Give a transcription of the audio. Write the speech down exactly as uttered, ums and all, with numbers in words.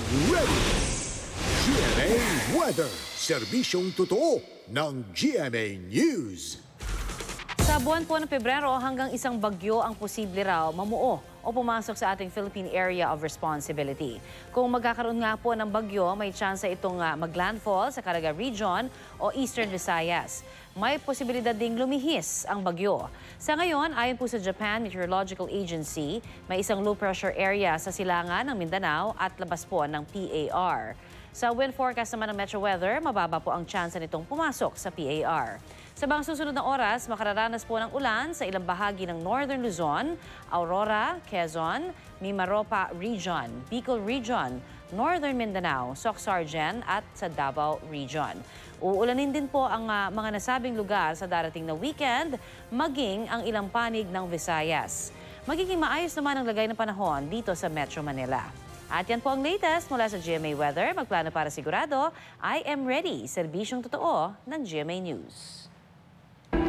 ready! G M A Weather, serbisyong totoo ng G M A News. Sa buwan po ng Pebrero, hanggang isang bagyo ang posible raw mamuo o pumasok sa ating Philippine Area of Responsibility. Kung magkakaroon nga po ng bagyo, may tsansa itong uh, maglandfall sa Caraga Region o Eastern Visayas. May posibilidad ding lumihis ang bagyo. Sa ngayon, ayon po sa Japan Meteorological Agency, may isang low pressure area sa silangan ng Mindanao at labas po ng P A R. Sa wind forecast naman ng Metro Weather, mababa po ang tsansa nitong pumasok sa P A R. Sa mga susunod na oras, makararanas po ng ulan sa ilang bahagi ng Northern Luzon, Aurora, Quezon, Mimaropa Region, Bicol Region, Northern Mindanao, Soc-Sargen at sa Davao Region. Uulanin din po ang uh, mga nasabing lugar sa darating na weekend, maging ang ilang panig ng Visayas. Magiging maayos naman ang lagay ng panahon dito sa Metro Manila. At yan po ang latest mula sa G M A Weather. Magplano para sigurado, I am ready. Serbisyong totoo ng G M A News.